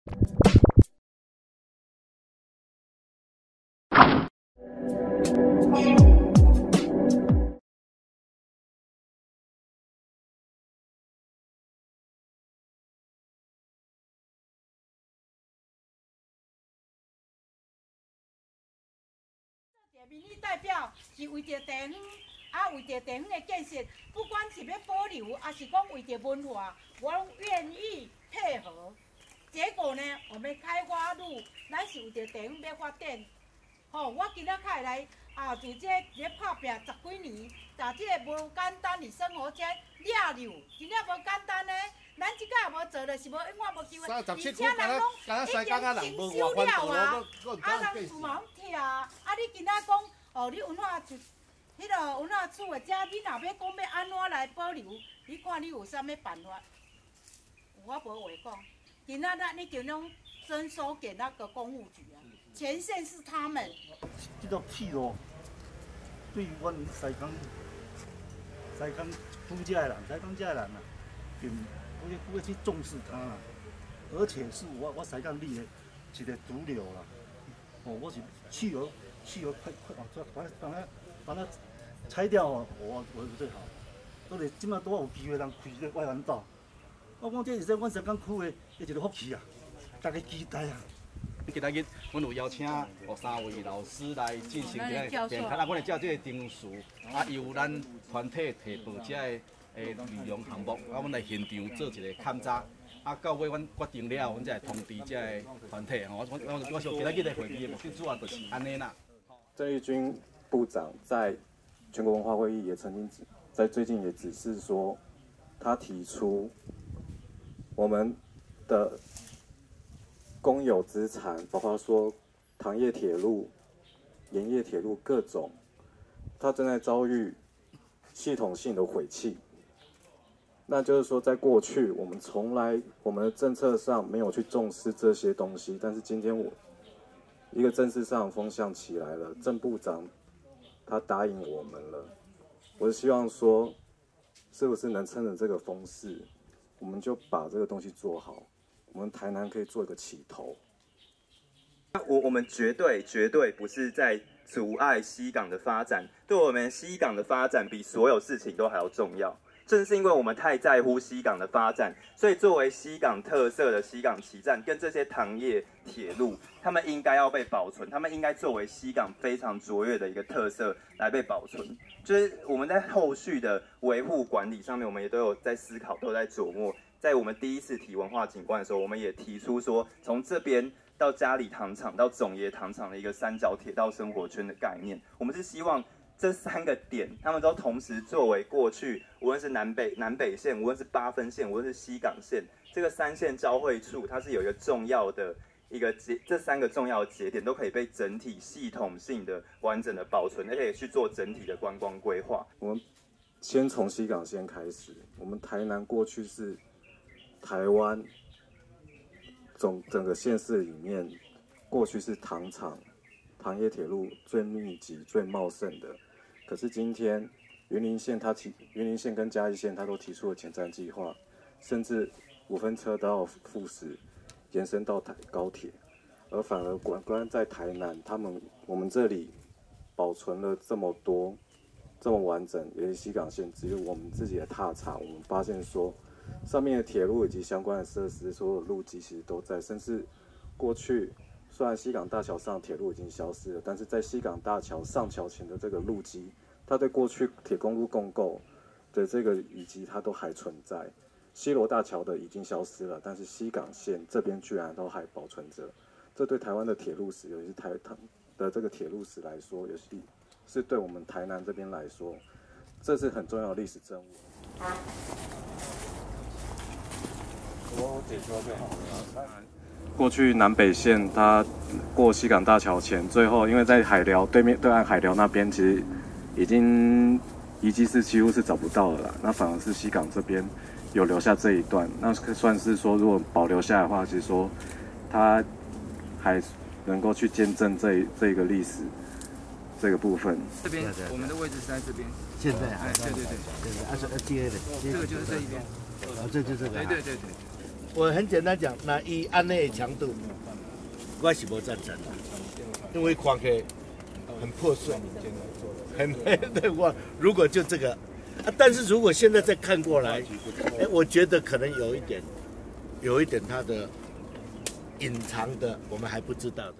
民意代表是为着地方，为着地方的建设，不管是要保留，还是讲为着文化，我拢愿意配合。结果呢，我们开花路，咱是为着地方要发展。我今仔开来就这拍拼10几年，把这个无简单的生活圈抓入，真正无简单呢。咱即个也无做，就是无永远无机会。而且人讲已经征收了人厝嘛拢拆你今仔讲你文化处，迄个文化处的遮，你若要讲要安怎来保留？你看你有啥物办法？我无话讲。今仔你就拢征收给那个公务局啊，前线是他们。 这条铁路对阮西港府遮的人，西港遮的人啊，并不会去重视它啦。而且是我西港里的一个毒瘤啦。我是汽油快把它拆掉我最好。所以即摆都有机会人开这外环道。我讲这是阮西港区的一个福气啊，大家期待啊。 今仔日，阮有邀请3位老师来进行这个电卡，阮会照这个定数，由咱团体提报这个内容项目，阮来现场做一个勘查，到尾阮决定了，阮才会通知这个团体。我想今仔日的会议的目的主要就是安尼啦。 郑义军部长在全国文化会议也曾经在最近也指示说，他提出我们的公有资产，包括说糖业铁路、盐业铁路各种，它正在遭遇系统性的毁弃。那就是说，在过去我们的政策上没有去重视这些东西，但是今天一个政治上的风向起来了，郑部长他答应我们了，我是希望说，是不是能趁着这个风势，我们就把这个东西做好。我们台南可以做一个起头。 我们绝对不是在阻碍西港的发展，对我们西港的发展比所有事情都还要重要。正是因为我们太在乎西港的发展，所以作为西港特色的西港旗站跟这些糖业铁路，他们应该要被保存，他们应该作为西港非常卓越的一个特色来被保存。就是我们在后续的维护管理上面，我们也都有在思考，都有在琢磨。在我们第一次提文化景观的时候，我们也提出说，从这边到嘉里糖厂到总爷糖厂的一个三角铁道生活圈的概念，我们是希望这3个点，他们都同时作为过去无论是南北线，无论是8分线，无论是西港线，这个3线交汇处，它是有一个重要的这3个重要的节点都可以被整体系统性的完整的保存，而且去做整体的观光规划。 我们先从西港线开始，我们台南过去是台湾整个县市里面，过去是糖业铁路最密集、最茂盛的。可是今天云林县跟嘉义县，它都提出了前瞻计划，甚至5分车道复驶延伸到高铁，而反而关在台南，我们这里保存了这么多、这么完整，尤其西港线只有我们自己的踏查，我们发现说。上面的铁路以及相关的设施，所有路基其实都在，甚至过去虽然西港大桥上铁路已经消失了，但是在西港大桥上桥前的这个路基，它对过去铁公路共构的这个遗迹它都还存在。西螺大桥的已经消失了，但是西港线这边居然都还保存着。这对台湾的铁路史，尤其是台的这个铁路史来说，尤其是对我们台南这边来说，这是很重要的历史证物。我解说就好了。过去南北线，它过西港大桥前，最后因为在海寮对岸海寮那边，其实已经遗迹是几乎是找不到了啦。那反而是西港这边有留下这一段，那算是说，如果保留下来的话，其实说它还能够去见证这个历史这个部分。 这边我们的位置是在这边。 现在对， 接的， 这个就是这一边。 这就这个。 对。 我很简单讲，那以安内的强度，我是不赞成的，因为看起来很破碎，很对我如果就这个啊，但是如果现在再看过来，我觉得可能有一点它的隐藏的，我们还不知道的。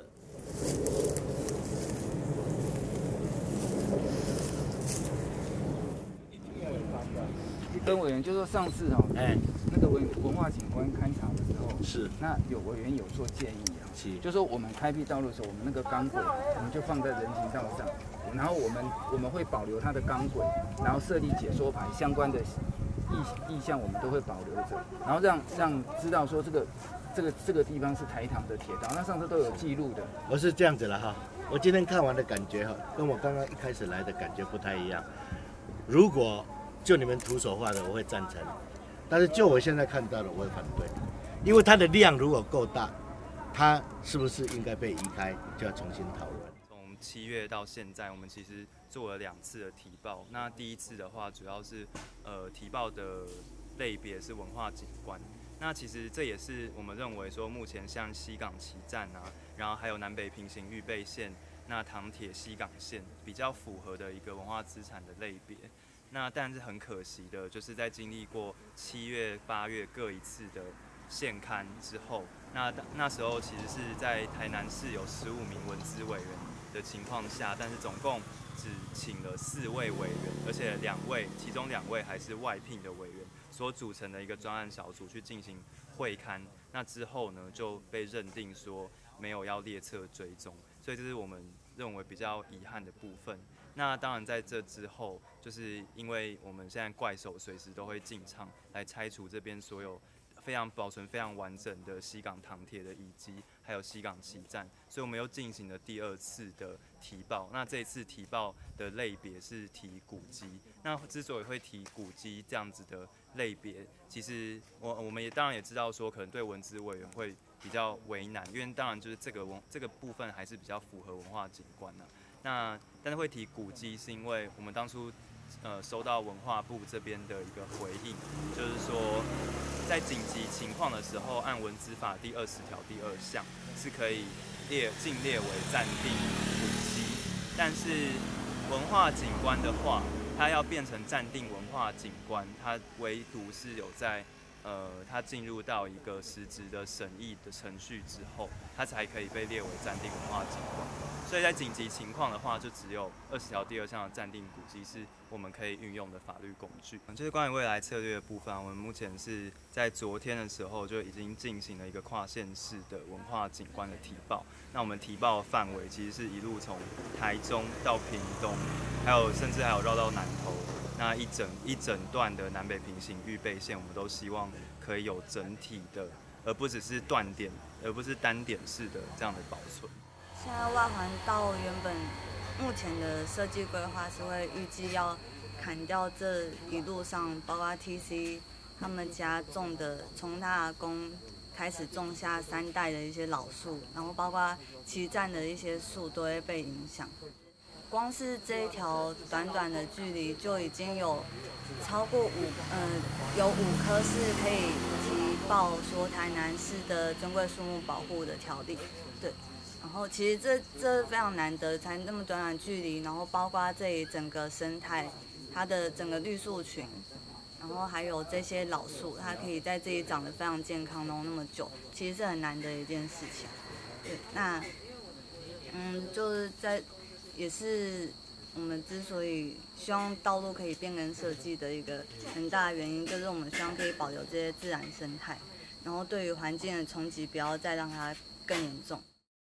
跟委员就说上次那个文化景观勘察的时候， 是那有委员有做建议啊， 是就说我们开辟道路的时候，我们那个钢轨我们就放在人行道上，然后我们会保留它的钢轨，然后设立解说牌，相关的意向我们都会保留着，然后让知道说这个地方是台糖的铁道，那上次都有记录的。 我是这样子了哈，我今天看完的感觉哈，跟我刚刚一开始来的感觉不太一样。如果就你们徒手画的，我会赞成；但是就我现在看到的，我会反对，因为它的量如果够大，它是不是应该被移开，就要重新讨论。 从7月到现在，我们其实做了2次的提报。那第一次的话，主要是提报的类别是文化景观。那其实这也是我们认为说，目前像西港旗站啊，然后还有南北平行预备线，那糖铁西港线比较符合的一个文化资产的类别。那但是很可惜的，就是在经历过7月、8月各一次的现刊之后，那时候其实是在台南市有15名文资委员的情况下，但是总共只请了4位委员，而且其中2位还是外聘的委员所组成的一个专案小组去进行会刊。那之后呢，就被认定说没有要列册追踪，所以这是我们认为比较遗憾的部分。那当然，在这之后，就是因为我们现在怪手随时都会进场来拆除这边所有保存非常完整的西港糖铁的遗迹，还有西港旗站，所以我们又进行了第2次的提报。那这一次提报的类别是提古迹。那之所以会提古迹这样子的类别，其实我们当然也知道说，可能对文资委员会比较为难，因为当然就是这个部分还是比较符合文化景观啊。但是会提古迹，是因为我们当初收到文化部这边的一个回应，就是说在紧急情况的时候，按文资法第20条第2项是可以禁列为暂定古迹，但是文化景观的话，它要变成暂定文化景观，它唯独是有在它进入到一个实质的审议的程序之后，它才可以被列为暂定文化景观。所以在紧急情况的话，就只有20条第2项的暂定古迹是我们可以运用的法律工具。就是关于未来策略的部分，我们目前是在昨天的时候就已经进行了一个跨县市的文化景观的提报。那我们提报的范围其实是一路从台中到屏东，甚至还有绕到南投。那一整段的南北平行预备线，我们都希望可以有整体的，而不只是断点，而不是单点式的这样的保存。 现在外环道原本目前的设计规划是会预计要砍掉这一路上，包括 TC 他们家种的，从他阿公开始种下3代的一些老树，然后包括旗站的一些树都会被影响。光是这一条短短的距离就已经有超过有5棵是可以提报说台南市的珍贵树木保护的条例，对。然后其实这非常难得，才那么短短距离，然后包括这里整个生态，它的整个绿树群，然后还有这些老树，它可以在这里长得非常健康，然后那么久，其实是很难得的一件事情。对，那就是也是我们之所以希望道路可以变更设计的一个很大的原因，就是我们希望可以保留这些自然生态，然后对于环境的冲击不要再让它更严重。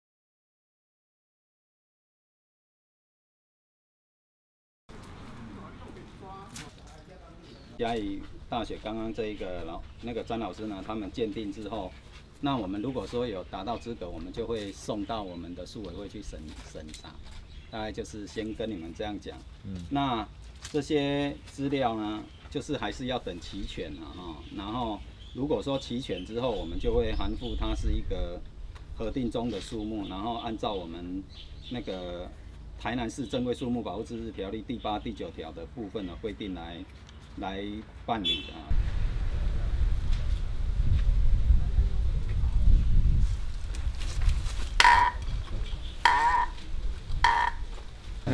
嘉义大学刚刚这一个那个詹老师呢，他们鉴定之后，那我们如果说有达到资格，我们就会送到我们的树委会去审查。大概就是先跟你们这样讲。那这些资料呢，就是还是要等齐全啊哈。然后如果说齐全之后，我们就会函复它是一个核定中的树木，然后按照我们那个台南市珍贵树木保护自治条例第8、第9条的部分的规定来办理的。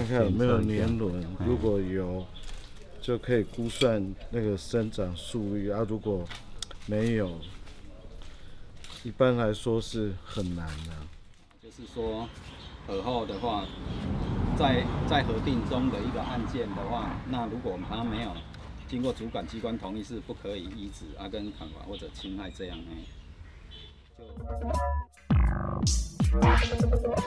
看看有没有年轮，如果有，就可以估算那个生长速率啊。如果没有，一般来说是很难的。 就是说，尔后的话，在核定中的一个案件的话，那如果我们它没有经过主管机关同意，是不可以移植啊、跟砍伐或者侵害这样呢。就